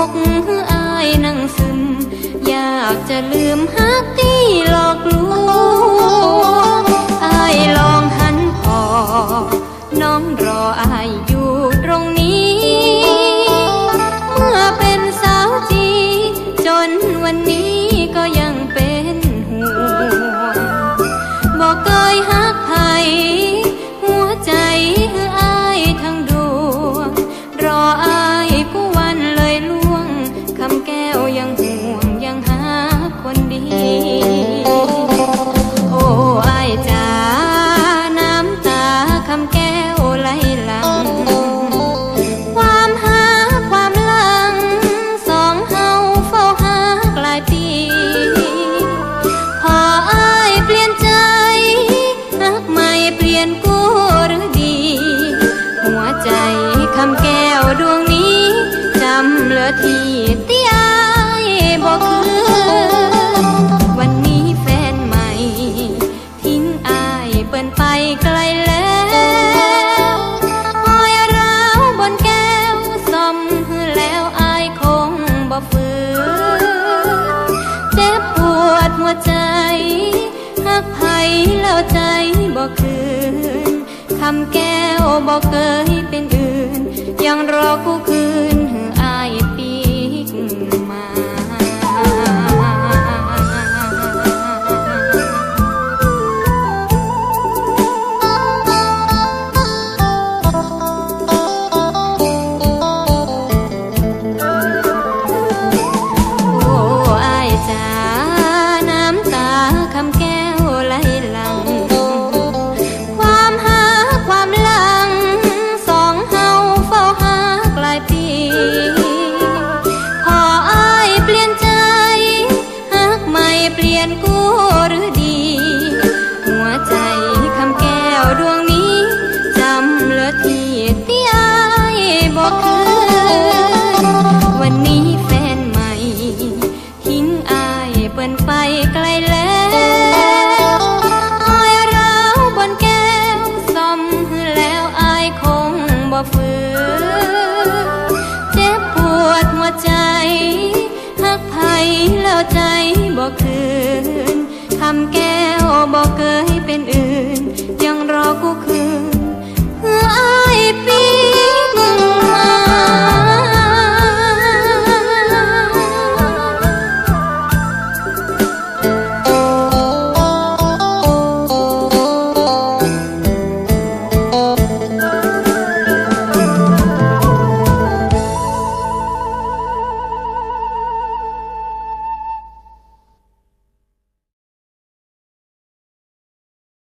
กให้อายนั่งซึมอยากจะลืมฮักที่หลอกลวงอายลองหันพอน้องรออายอยู่ตรงนี้เมื่อเป็นสาวจีจนวันนี้ก็ยังเป็นห่วงบอกเคยฮักใครหัวใจให้อายทั้งดวงรออายผู้วันเลยล่วงคำแก้วยังห่วงยังหาคนดีโอ้อายจ๋าน้ำตาคำแก้วไหลหลังความหาความหลังสองเฮาเฝ้าหาหลายปีพออายเปลี่ยนใจรักใหม่เปลี่ยนกูหรือดีหัวใจคำแก้วดวงนี้จำเหลือที่ที่อายบอกคือวันนี้แฟนใหม่ทิ้งอายเปิ้นไปไกลแล้วหอยร้าวบนแก้วซ่อมแล้วอายคงบ่ฟื้นเจ็บปวดหัวใจหักไผแล้วใจบ่คืนคำแก้วบ่เคยเป็นอื่นยังรอคู่คืนให้อายปีกมาโอ้อายจ๋าน้ำตาคำแก้วไหลหลังความหาความหลังสองเฮาเฝ้าหาหลายปีขออายเปลี่ยนใจฮักใหม่เปลี่ยนกูหรือดีหัวใจคำแก้วดวงนี้จำเหลือที่